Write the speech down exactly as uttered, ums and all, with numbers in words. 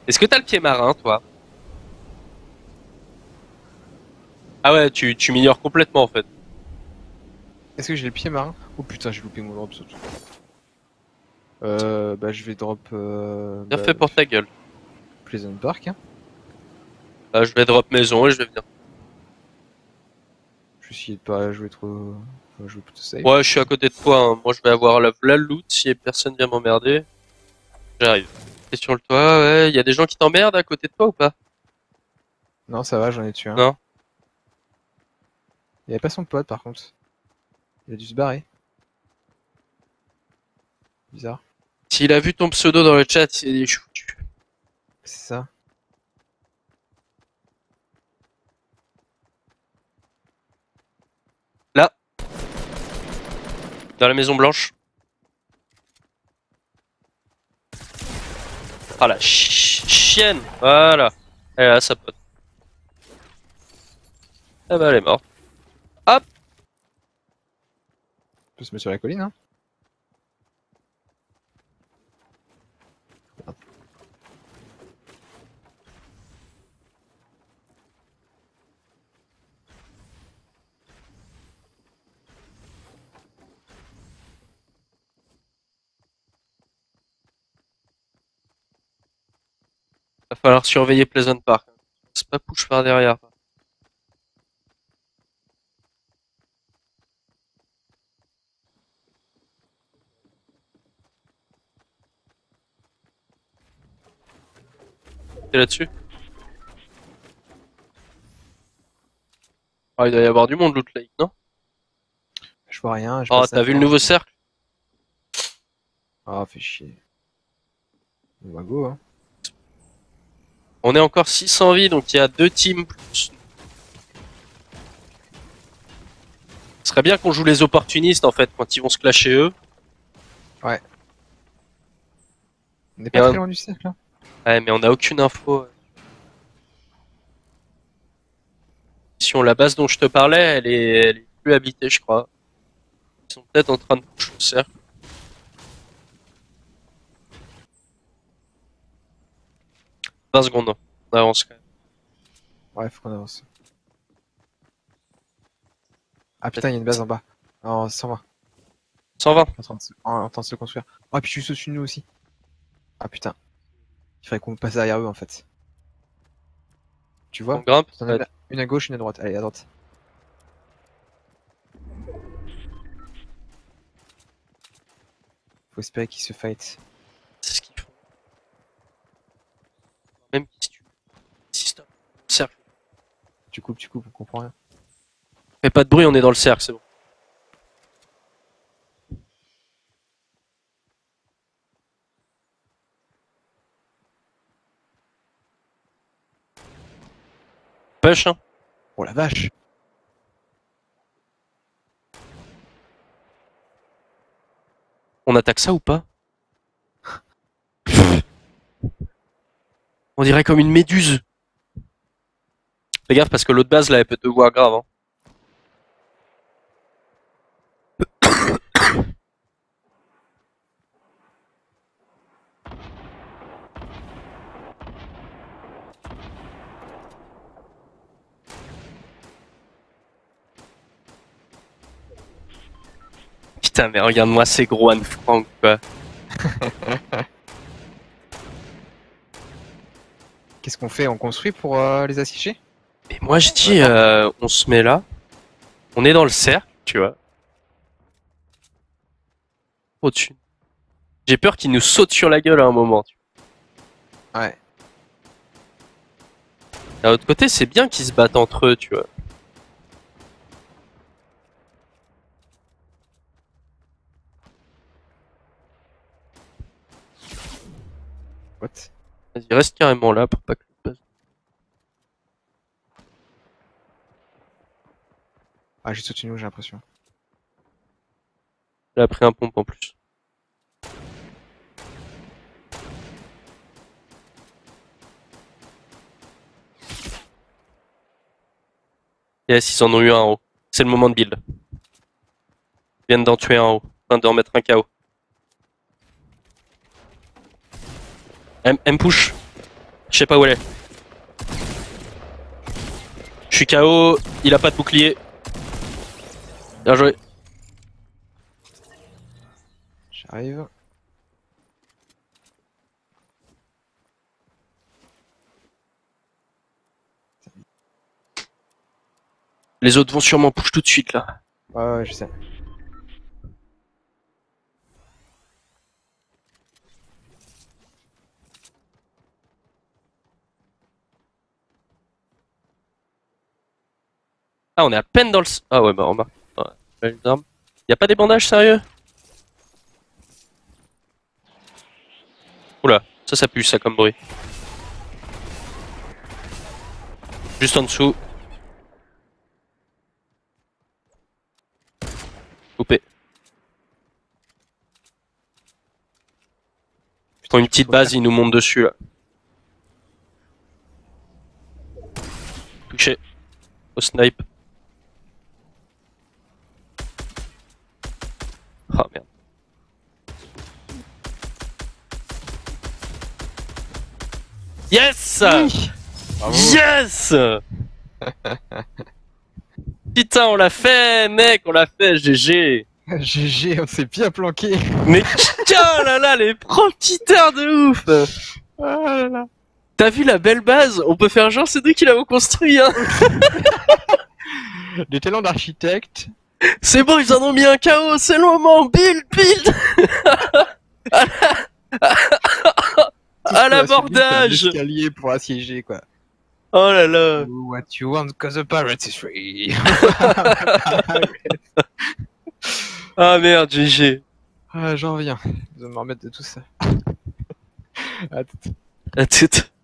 Est-ce que t'as le pied marin, toi? Ah ouais, tu, tu m'ignores complètement en fait. Est-ce que j'ai le pied marin? Oh putain, j'ai loupé mon drop surtout. Euh, bah je vais drop euh, Bien bah, fait pour ta gueule. Pleasant Park. Hein. Bah, je vais drop maison et je vais venir. Je vais essayer de pas jouer trop. Enfin, jouer plutôt safe. Ouais, je suis à côté de toi, hein. Moi je vais avoir la, la loot si personne vient m'emmerder. J'arrive. T'es sur le toit, ouais. Y a des gens qui t'emmerdent à côté de toi ou pas? Non, ça va, j'en ai tué un. Non? Il avait pas son pote par contre. Il a dû se barrer. Bizarre. S'il a vu ton pseudo dans le chat, il est foutu. C'est ça. Là. Dans la maison blanche. Ah la chi- chienne. Voilà. Elle est là, sa pote. Ah bah elle est morte. Hop. On peut se mettre sur la colline, hein. Va falloir surveiller Pleasant Park. C'est pas push par derrière. T'es là-dessus? Ah, il doit y avoir du monde, Loot Lake, non? Je vois rien, je Oh, passe t'as vu le nouveau cercle? Ah, fait chier. On va go, hein. On est encore six cents vies, donc il y a deux teams plus. Ce serait bien qu'on joue les opportunistes, en fait, quand ils vont se clasher eux. Ouais. On est Et pas un- très loin du cercle, là. Ouais, mais on a aucune info. Si on la base dont je te parlais, elle est, elle est plus habitée, je crois. Ils sont peut-être en train de push le cercle. vingt secondes, on avance quand même. Ouais, faut qu'on avance. Ah putain, il y a une base en bas. En cent vingt. cent vingt. En train de se, en, en train de se construire. Ah, puis je suis au-dessus de nous aussi. Ah putain. Il faudrait qu'on passe derrière eux en fait. Tu On vois? grimpe. T'en as Ouais. une, une à gauche, une à droite. Allez, à droite. Faut espérer qu'ils se fight. C'est ce qu'ils font. Même si tu... Si stop. Cercle. Tu coupes, tu coupes, on comprend rien. Fais pas de bruit, on est dans le cercle, c'est bon. Push, hein. Oh la vache! On attaque ça ou pas? On dirait comme une méduse. Fais gaffe parce que l'autre base là elle peut te voir grave. Hein. Putain mais regarde-moi ces gros Anne Frank quoi. Qu'est-ce qu'on fait? On construit pour euh, les assiéger? Mais moi je dis euh, on se met là. On est dans le cercle, tu vois. Au-dessus. J'ai peur qu'ils nous sautent sur la gueule à un moment. Tu vois. Ouais. D'un autre côté c'est bien qu'ils se battent entre eux, tu vois. What? Vas-y reste carrément là pour pas que le base. Ah, juste au-dessus de nous, j'ai l'impression. Il a pris un pompe en plus. Yes, ils en ont eu un en haut. C'est le moment de build. Ils viennent d'en tuer un en haut. Enfin d'en mettre un K O. M, M push. Je sais pas où elle est. Je suis K O, il a pas de bouclier. Bien joué. J'arrive. Les autres vont sûrement push tout de suite là. Ouais, ouais, je sais. Ah, on est à peine dans le... Ah ouais, bah remarque. Ouais, une arme. Y a pas des bandages sérieux? Oula, ça, ça pue ça comme bruit. Juste en dessous. Coupé. Ils font une petite base, ils nous montent dessus là. Touché. Au snipe. Ah merde. Yes! Oui. Bravo. Yes! Putain, on l'a fait, mec, on l'a fait, G G. G G, on s'est bien planqué. Mais putain, là là, les promptitaires de ouf. Ah là là. T'as vu la belle base? On peut faire genre c'est nous qui l'avons construit, hein. Des talents d'architecte. C'est bon, ils en ont mis un K O, c'est le moment. Build, build. À la- à l'abordage. Escalier pour assiéger quoi. Oh là là. Do what you want cause the pirates is free. Ah merde, G G. Ah, j'en reviens. Je vais me remettre de tout ça. À tout. À toute.